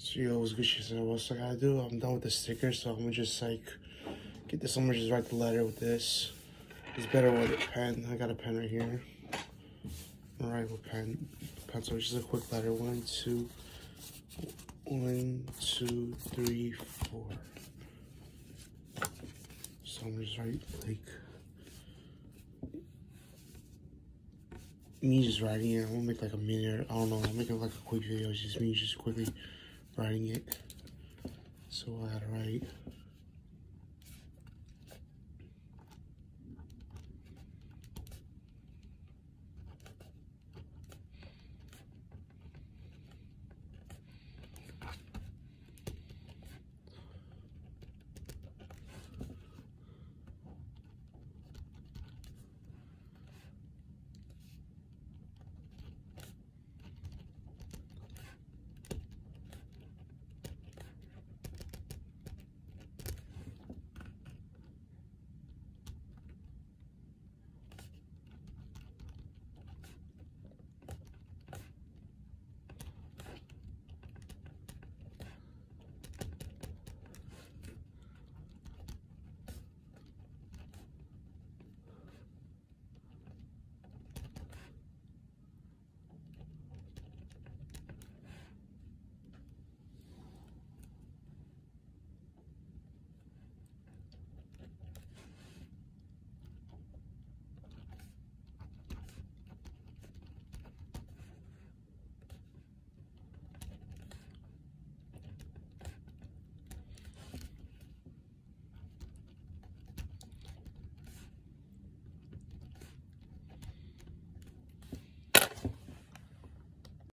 So yo, what's good shit? So what's I gotta do? I'm done with the sticker, so I'm gonna just like get this. I'm gonna just write the letter with this. It's better with a pen. I got a pen right here. All right, with pen. Pencil. Just a quick letter. 1, 2, 1, 2, 3, 4. So I'm gonna just write like me just writing it. I'm gonna make like a minute. I don't know. I'm making like a quick video. It's just me just quickly writing it. So I gotta write.